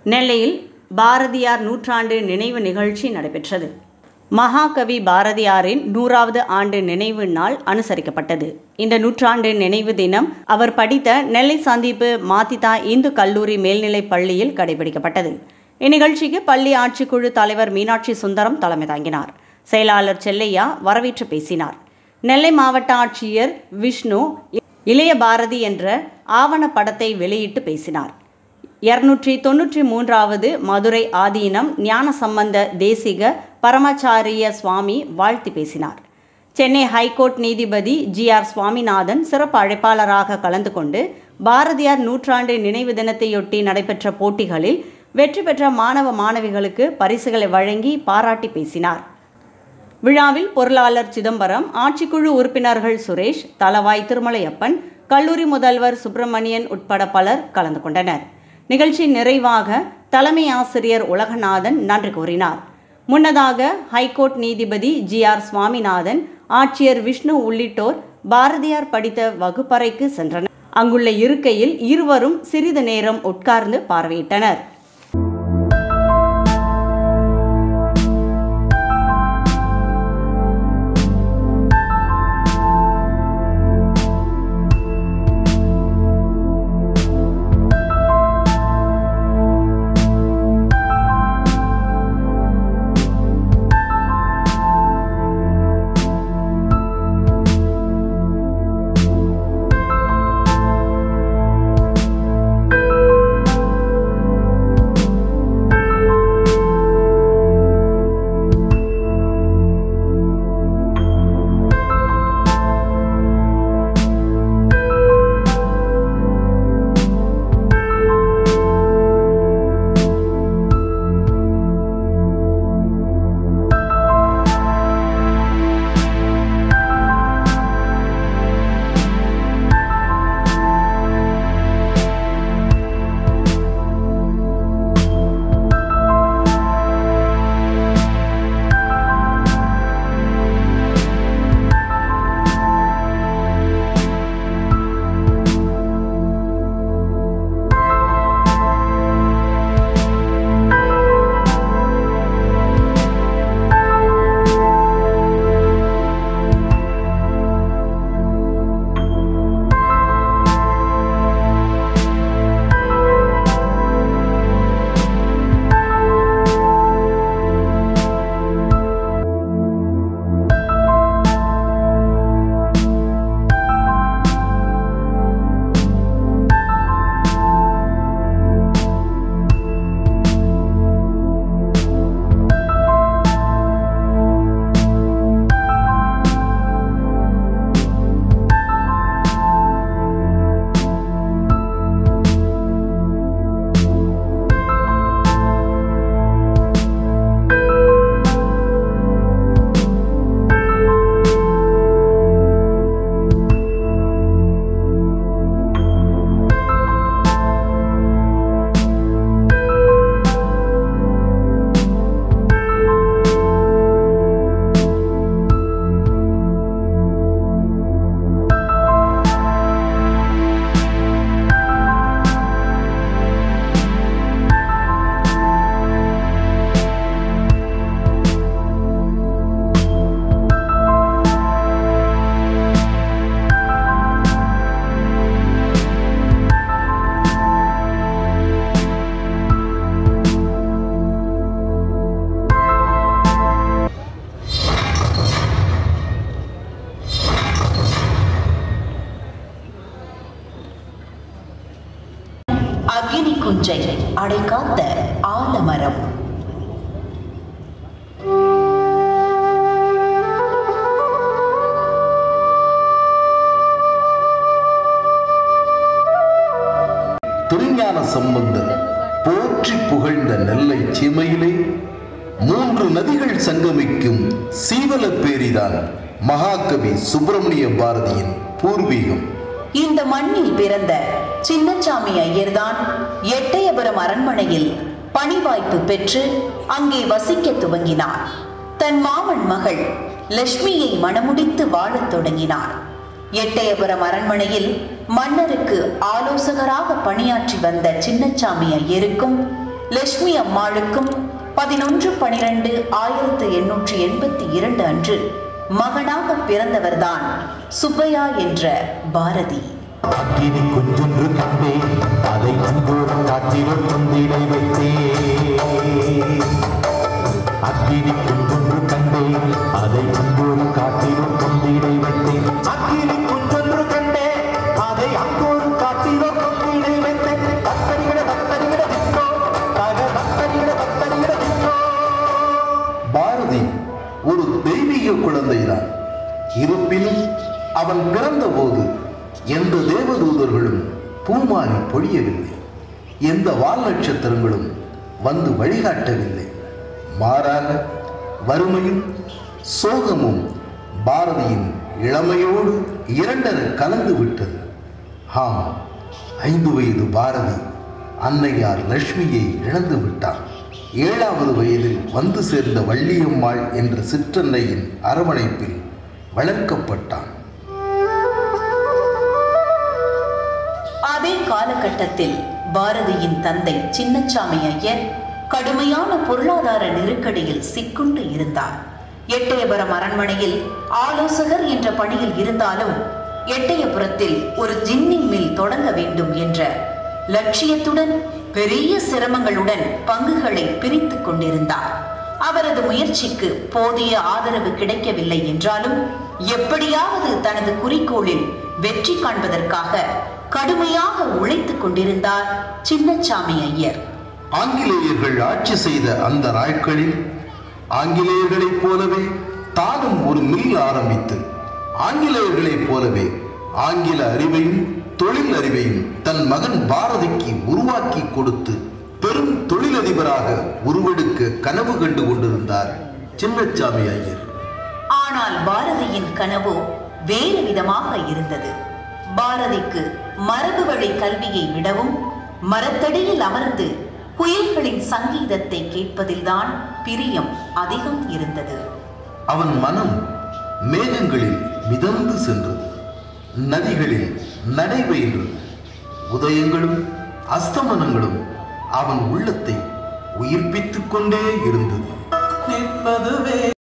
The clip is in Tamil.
நெல்லையில் பாரதியார் நூற்றாண்டு நினைவு நிகழ்ச்சி நடைபெற்றது. மகாகவி பாரதியாரின் 100வது ஆண்டு நினைவு நாள் அனுசரிக்கப்பட்டது. இந்த நூற்றாண்டு நினைவு தினம் அவர் படித்த நெல்லை சந்திப்பு மாத்திதா இந்து கல்லூரி மேல்நிலைப் பள்ளியில் கடைபிடிக்கப்பட்டது. இந்நிகழ்ச்சிக்கு பள்ளி ஆட்சிக்குழு தலைவர் மீனாட்சி சுந்தரம் தலைமை தாங்கினார். செயலாளர் செல்லையா வரவேற்று பேசினார். நெல்லை மாவட்ட ஆட்சியர் விஷ்ணு இளைய பாரதி என்ற ஆவணப்படத்தை வெளியிட்டு பேசினார். 293வது மதுரை ஆதீனம் ஞானசம்பந்த தேசிக பரமாச்சாரிய சுவாமி வாழ்த்தி பேசினார். சென்னை ஹைகோர்ட் நீதிபதி GR சுவாமிநாதன் சிறப்பு அழைப்பாளராக கலந்து கொண்டு பாரதியார் நூற்றாண்டு நினைவு தினத்தையொட்டி நடைபெற்ற போட்டிகளில் வெற்றி பெற்ற மாணவ மாணவிகளுக்கு பரிசுகளை வழங்கி பாராட்டி பேசினார். விழாவில் பொருளாளர் சிதம்பரம், ஆட்சிக்குழு உறுப்பினர்கள் சுரேஷ், தலவாய் திருமலையப்பன், கல்லூரி முதல்வர் சுப்பிரமணியன் உட்பட பலர் கலந்து கொண்டனர். நிகழ்ச்சி நிறைவாக தலைமை ஆசிரியர் உலகநாதன் நன்றி கூறினார். முன்னதாக ஹைகோர்ட் நீதிபதி GR சுவாமிநாதன், ஆட்சியர் விஷ்ணு உள்ளிட்டோர் பாரதியார் படித்த வகுப்பறைக்கு சென்றனர். அங்குள்ள இருக்கையில் இருவரும் சிறிது நேரம் உட்கார்ந்து பார்வையிட்டனர். அக்னி குஞ்சை அடைகாத்த ஆலமரம். திருஞான சம்பந்தர் போற்றி புகழ்ந்த நெல்லை சீமையிலே 3 நதிகள் சங்கமிக்கும் சீவலப்பேரிதான் மகாகவி சுப்பிரமணிய பாரதியின் பூர்வீகம். இந்த மண்ணில் பிறந்த சின்னசாமி ஐயர்தான் எட்டயபுரம் அரண்மனையில் பணி வாய்ப்பு பெற்று அங்கே வசிக்க துவங்கினார். தன் மாமன் மகள் லட்சுமியை மணமுடித்து வாழத் தொடங்கினார். எட்டயபுரம் அரண்மனையில் மன்னருக்கு ஆலோசகராக பணியாற்றி வந்த சின்னசாமி ஐயருக்கும் லட்சுமி அம்மாளுக்கும் 11/12/1882 அன்று மகனாக பிறந்தவர்தான் சுப்பையா என்ற பாரதி. அக்கினி குஞ்சொன்று கண்டேன், அதை அங்கோரம் காற்றிலும் கொண்டிடை வைத்தேன். அக்கினி குஞ்சொன்று கண்டேன், அதை அங்கோரம் காற்றிலும் கொண்டிடை வைத்தேன். அக்கினி குஞ்சொன்று கண்டேன், அதை அங்கோரம் காற்றிலும் கொண்டிடை வைத்தேன். பக்தரிகள பக்தரிகள விட்டோ, தக பக்தரிகள பக்தரிகள விட்டோ. பாரதி ஒரு தெய்வீக குழந்தைதான். இருப்பினும் அவன் பிறந்த போது எந்த தேவதூதர்களும் பூமாரி பொழியவில்லை, எந்த வால் நட்சத்திரங்களும் வந்து வழிகாட்டவில்லை. மாறாக வறுமையும் சோகமும் பாரதியின் இளமையோடு இரண்டர கலந்து விட்டது. ஆம், 5 வயது பாரதி அன்னையார் லட்சுமியை இழந்து விட்டான். 7வது வயதில் வந்து சேர்ந்த வள்ளியம்மாள் என்ற சிற்றன்னையின் அரவணைப்பில் வளர்க்கப்பட்டான். அதே காலகட்டத்தில் பாரதியின் தந்தை சின்னச்சாமி ஐயர் கடுமையான பொருளாதார நெருக்கடியில் சிக்குண்டு இருந்தார். எட்டயபுரம் அரண்மனையில் ஆலோசகர் என்ற பணியில் இருந்தாலும் எட்டயபுரத்தில் ஒரு ஜின்னிங் மில் தொடங்க வேண்டும் என்ற லட்சியத்துடன் பெரிய சிரமங்களுடன் பங்குகளை பிரித்துக் கொண்டிருந்தார். அவரது முயற்சிக்கு போதிய ஆதரவு கிடைக்கவில்லை என்றாலும் எப்படியாவது தனது குறிக்கோளில் வெற்றி காண்பதற்காக கடுமையாக உழைத்துக் கொண்டிருந்தார் சின்னச்சாமி ஐயர். ஆங்கிலேயர்கள் ஆட்சி செய்த அந்த நாட்களில் ஆங்கிலேயர்களைப் போலவே தானும் ஒரு மில் ஆரம்பித்து ஆங்கிலேயர்களைப் போலவே ஆங்கில அறிவையும் தொழில் அறிவையும் தன் மகன் பாரதிக்கு உருவாக்கி கொடுத்து பெரும் தொழிலதிபராக உருவெடுக்க கனவு கண்டு கொண்டிருந்தார் சின்னச்சாமி ஐயர். ஆனால் பாரதியின் கனவோ வேறு விதமாக இருந்தது. பாரதிக்கு மரபு வழி கல்வியை விடவும் மரத்தடியில் அமர்ந்து குயில்களின் சங்கீதத்தை கேட்பதில்தான் பிரியம் அதிகம் இருந்தது. அவன் மனம் மேகங்களில் மிதந்து சென்றது, நதிகளில் நடைபெற்றது. உதயங்களும் அஸ்தமனங்களும் அவன் உள்ளத்தை உயிர்ப்பித்துக் கொண்டே இருந்தது.